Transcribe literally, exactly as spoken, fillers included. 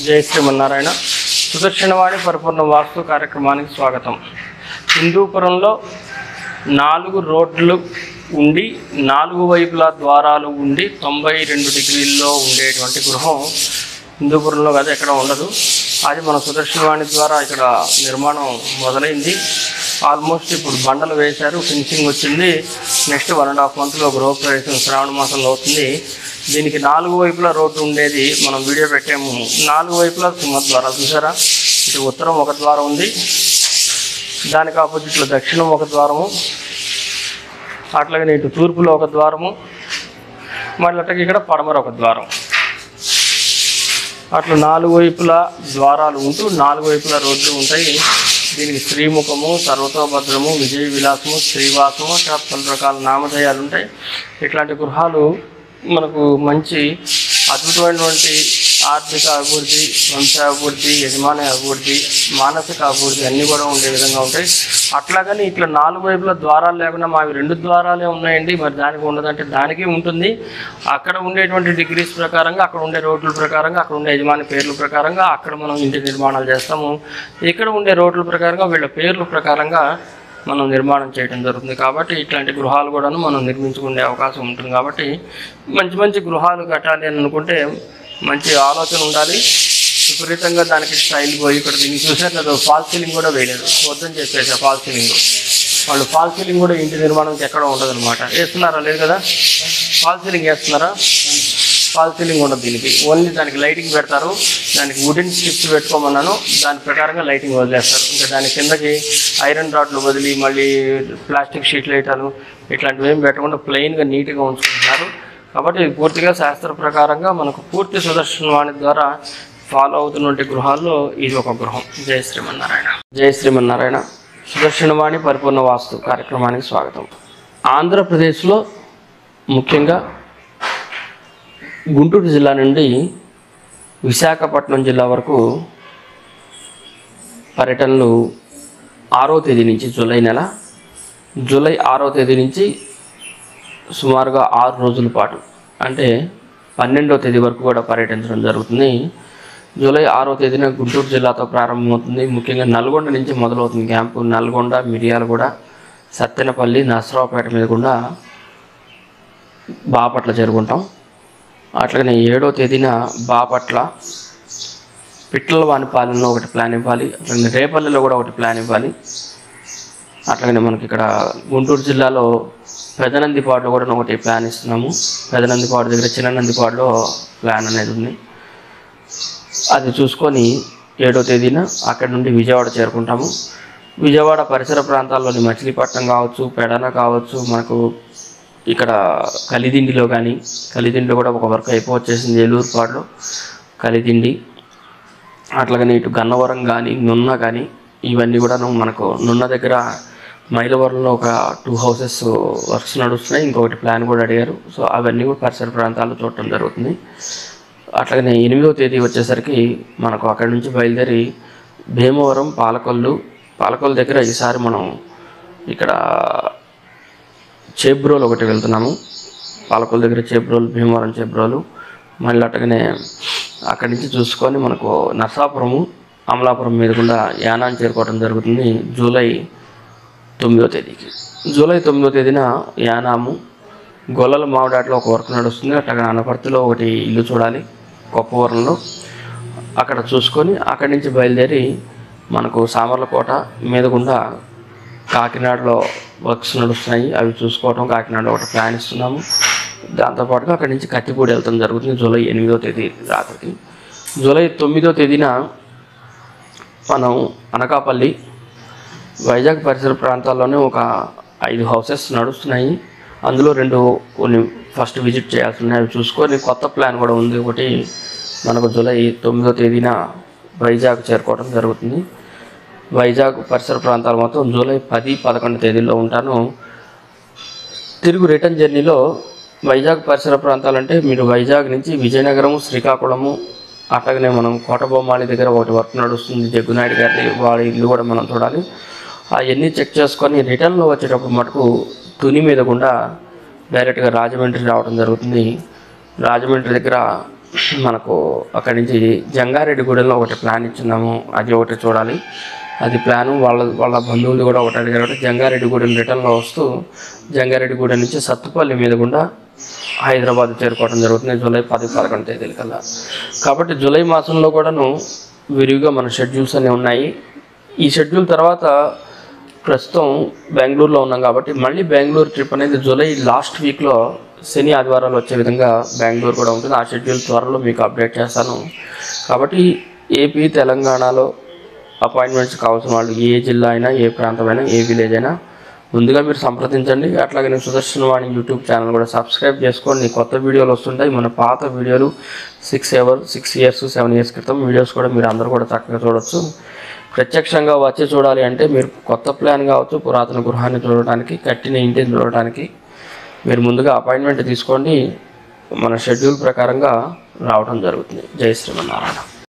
జై శ్రీమన్నారాయణ. సుదర్శనవాణి పరిపూర్ణ వాస్తు కార్యక్రమానికి స్వాగతం. హిందూపురంలో నాలుగు రోడ్లు ఉండి నాలుగు వైపుల ద్వారాలు ఉండి తొంభై రెండు డిగ్రీల్లో ఉండేటువంటి గృహం హిందూపురంలో కదా ఎక్కడ ఉండదు. అది మన సుదర్శనవాణి ద్వారా ఇక్కడ నిర్మాణం మొదలైంది. ఆల్మోస్ట్ ఇప్పుడు బండలు వేశారు, ఫినిషింగ్ వచ్చింది. నెక్స్ట్ వన్ అండ్ హాఫ్ మంత్లో గృహప్రవేశం శ్రావణ మాసంలో అవుతుంది. దీనికి నాలుగు వైపులా రోడ్డు ఉండేది మనం వీడియో పెట్టాము. నాలుగు వైపులా సింహద్వారాలు చూసారా. ఇటు ఉత్తరం ఒక ద్వారం ఉంది, దానికి ఆపోజిట్లో దక్షిణం ఒక ద్వారము, అట్లాగే ఇటు తూర్పులో ఒక ద్వారము, మళ్ళీ అట్లాగే ఇక్కడ పడమర ఒక ద్వారం. అట్లా నాలుగు వైపులా ద్వారాలు ఉంటూ నాలుగు వైపులా రోడ్లు ఉంటాయి. దీనికి శ్రీముఖము, సర్వతోభద్రము, విజయ విలాసము, శ్రీవాసము, పలు రకాల నామధేయాలు ఉంటాయి. ఇట్లాంటి గృహాలు మనకు మంచి అద్భుతమైనటువంటి ఆర్థిక అభివృద్ధి, వంశాభివృద్ధి, యజమాని అభివృద్ధి, మానసిక అభివృద్ధి అన్నీ కూడా ఉండే విధంగా ఉంటాయి. అట్లాగని ఇట్లా నాలుగు వైపుల ద్వారాలు లేకుండా మావి రెండు ద్వారాలే ఉన్నాయండి, మరి దానికి ఉండదంటే దానికి ఉంటుంది. అక్కడ ఉండేటువంటి డిగ్రీస్ ప్రకారంగా, అక్కడ ఉండే రోడ్ల ప్రకారంగా, అక్కడ ఉండే యజమాని పేర్ల ప్రకారంగా అక్కడ మనం ఇంటి నిర్మాణాలు చేస్తాము. ఇక్కడ ఉండే రోడ్ల ప్రకారంగా వీళ్ళ పేర్ల ప్రకారంగా మనం నిర్మాణం చేయడం జరుగుతుంది. కాబట్టి ఇట్లాంటి గృహాలు కూడాను మనం నిర్మించుకునే అవకాశం ఉంటుంది. కాబట్టి మంచి మంచి గృహాలు కట్టాలి అని అనుకుంటే మంచి ఆలోచన ఉండాలి. విపరీతంగా దానికి స్టైల్ పోయి ఇక్కడ దీన్ని చూసారు కదా, ఫాల్ సీలింగ్ కూడా వేయలేదు, వద్దని చెప్పేసి ఫాల్ సీలింగ్. వాళ్ళు ఫాల్ సీలింగ్ కూడా ఇంటి నిర్మాణంకి ఎక్కడ ఉండదు అనమాట. వేస్తున్నారా లేదు కదా, ఫాల్ సీలింగ్ వేస్తున్నారా, ఫాల్ సీలింగ్ ఉండదు దీనికి. ఓన్లీ దానికి లైటింగ్ పెడతారు. దానికి వుడెన్ స్ట్రిప్స్ పెట్టుకోమన్నాను, దాని ప్రకారంగా లైటింగ్ వదిలేస్తారు. ఇంకా దాని కిందకి ఐరన్ రాడ్లు వదిలి మళ్ళీ ప్లాస్టిక్ షీట్లు వేయటాలు ఇట్లాంటివి ఏం పెట్టకుండా ప్లెయిన్గా నీట్గా ఉంచుకుంటున్నారు. కాబట్టి పూర్తిగా శాస్త్ర ప్రకారంగా మనకు పూర్తి సుదర్శనవాణి ద్వారా ఫాలో అవుతున్నటువంటి గృహాల్లో ఇది ఒక గృహం. జై శ్రీమన్నారాయణ. జై శ్రీమన్నారాయణ. సుదర్శనవాణి పరిపూర్ణ వాస్తు కార్యక్రమానికి స్వాగతం. ఆంధ్రప్రదేశ్లో ముఖ్యంగా గుంటూరు జిల్లా నుండి విశాఖపట్నం జిల్లా వరకు పర్యటనలు ఆరో తేదీ నుంచి జూలై నెల జూలై ఆరో తేదీ నుంచి సుమారుగా ఆరు రోజుల పాటు అంటే పన్నెండవ తేదీ వరకు కూడా పర్యటించడం జరుగుతుంది. జూలై ఆరో తేదీన గుంటూరు జిల్లాతో ప్రారంభమవుతుంది. ముఖ్యంగా నల్గొండ నుంచి మొదలవుతుంది క్యాంపు. నల్గొండ, మిర్యాలగూడ, సత్తెనపల్లి, నర్సరావుపేట మీద కూడా బాపట్ల చేరుకుంటాం. అట్లాగనే ఏడో తేదీన బాపట్ల, పిట్లవానిపాలెంలో ఒకటి ప్లాన్ ఇవ్వాలి, అట్లాగే రేపల్లిలో కూడా ఒకటి ప్లాన్ ఇవ్వాలి. అట్లాగనే మనకి ఇక్కడ గుంటూరు జిల్లాలో పెదనందిపాడులో కూడా ఒకటి ప్లాన్ ఇస్తున్నాము. పెదనందిపాడు దగ్గర చిన్ననందిపాడులో ప్లాన్ అనేది ఉంది. అది చూసుకొని ఏడో తేదీన అక్కడి నుండి విజయవాడ చేరుకుంటాము. విజయవాడ పరిసర ప్రాంతాల్లోని మచిలీపట్నం కావచ్చు, పెడన కావచ్చు, మనకు ఇక్కడ కలిదిండిలో కానీ, కలిదిండిలో కూడా ఒక వర్క్ అయిపోవచ్చేసింది ఏలూరుపాడులో కలిదిండి. అట్లాగనే ఇటు గన్నవరం కానీ, నున్న కానీ ఇవన్నీ కూడా మనకు నున్న దగ్గర మైలవరంలో ఒక టూ హౌసెస్ వర్క్స్ నడుస్తున్నాయి. ఇంకొకటి ప్లాన్ కూడా అడిగారు. సో అవన్నీ కూడా పరిసర ప్రాంతాల్లో చూడటం జరుగుతుంది. అట్లాగనే ఎనిమిదో తేదీ వచ్చేసరికి మనకు అక్కడి నుంచి బయలుదేరి భీమవరం, పాలకొల్లు పాలకొల్లు దగ్గర ఈసారి మనం ఇక్కడ చేబ్రోలు ఒకటి వెళ్తున్నాము. పాలకొల్లు దగ్గర చేబ్రోలు, భీమవరం చేబ్రోలు. మళ్ళీ అట్లాగనే అక్కడి నుంచి చూసుకొని మనకు నర్సాపురము, అమలాపురం మీద కూడా యానాన్ని చేరుకోవడం జరుగుతుంది జూలై తొమ్మిదో తేదీకి. జూలై తొమ్మిదో తేదీన యానాము, గొల్లల మామిడాట్లో ఒక వర్క్ నడుస్తుంది. అట్లాగే అనపర్తిలో ఒకటి ఇల్లు చూడాలి కొప్పవరంలో. అక్కడ చూసుకొని అక్కడి నుంచి బయలుదేరి మనకు సామర్లకోట మీద గుండా కాకినాడలో వర్క్స్ నడుస్తున్నాయి, అవి చూసుకోవటం. కాకినాడలో ఒకటి ప్లాన్ ఇస్తున్నాము. దాంతోపాటుగా అక్కడి నుంచి కత్తిపూడి వెళ్తాం జరుగుతుంది జూలై ఎనిమిదో తేదీ రాత్రికి. జూలై తొమ్మిదో తేదీన మనం అనకాపల్లి, వైజాగ్ పరిసర ప్రాంతాల్లోనే ఒక ఐదు హౌసెస్ నడుస్తున్నాయి. అందులో రెండు కొన్ని ఫస్ట్ విజిట్ చేయాల్సి ఉన్నాయి, అవి చూసుకొని కొత్త ప్లాన్ కూడా ఉంది ఒకటి. మనకు జూలై తొమ్మిదో తేదీన వైజాగ్ చేరుకోవడం జరుగుతుంది. వైజాగ్ పరిసర ప్రాంతాలు మొత్తం జూలై పది, పదకొండు తేదీల్లో ఉంటాను. తిరుగు రిటర్న్ జర్నీలో వైజాగ్ పరిసర ప్రాంతాలంటే మీరు వైజాగ్ నుంచి విజయనగరము, శ్రీకాకుళము, అట్లాగనే మనం కోటబొమ్మాళి దగ్గర ఒకటి వర్క్ నడుస్తుంది జగ్గునాయుడు గారి, వాడి ఇల్లు కూడా మనం చూడాలి. అవన్నీ చెక్ చేసుకొని రిటర్న్లో వచ్చేటప్పుడు మటుకు తుని మీద గుండా డైరెక్ట్గా రాజమండ్రి రావడం జరుగుతుంది. రాజమండ్రి దగ్గర మనకు అక్కడి నుంచి జంగారెడ్డిగూడెంలో ఒకటి ప్లాన్ ఇచ్చున్నాము, అది ఒకటి చూడాలి. అది ప్లాను వాళ్ళ వాళ్ళ బంధువులు కూడా ఒకటి అడిగారు కాబట్టి జంగారెడ్డిగూడెం రిటర్న్లో వస్తూ జంగారెడ్డిగూడెం నుంచి సత్తుపల్లి మీద గుండా హైదరాబాద్ చేరుకోవడం జరుగుతుంది జూలై పది పదకొండు తేదీల కల్లా. కాబట్టి జూలై మాసంలో కూడాను విరివిగా మన షెడ్యూల్స్ అన్నీ ఉన్నాయి. ఈ షెడ్యూల్ తర్వాత ప్రస్తుతం బెంగళూరులో ఉన్నాం కాబట్టి మళ్ళీ బెంగళూరు ట్రిప్ అనేది జూలై లాస్ట్ వీక్లో శని ఆదివారాలు వచ్చే విధంగా బెంగళూరు కూడా ఉంటుంది. ఆ షెడ్యూల్ త్వరలో మీకు అప్డేట్ చేస్తాను. కాబట్టి ఏపీ తెలంగాణలో అపాయింట్మెంట్స్ కావాల్సిన వాళ్ళు ఏ జిల్లా అయినా, ఏ ప్రాంతమైనా, ఏ విలేజ్ అయినా ముందుగా మీరు సంప్రదించండి. అట్లాగే నేను సుదర్శనవాణి యూట్యూబ్ ఛానల్ కూడా సబ్స్క్రైబ్ చేసుకోండి. కొత్త వీడియోలు వస్తుంటాయి. మన పాత వీడియోలు six ever six years seven years క్రితం వీడియోస్ కూడా మీరు అందరూ కూడా చక్కగా చూడవచ్చు. ప్రత్యక్షంగా వచ్చి చూడాలి అంటే మీరు కొత్త ప్లాన్ కావచ్చు, పురాతన గృహాన్ని చూడటానికి, కట్టిన ఇంటిని చూడటానికి మీరు ముందుగా అపాయింట్మెంట్ తీసుకోండి. మన షెడ్యూల్ ప్రకారంగా రావడం జరుగుతుంది. జై శ్రీమన్నారాయణ.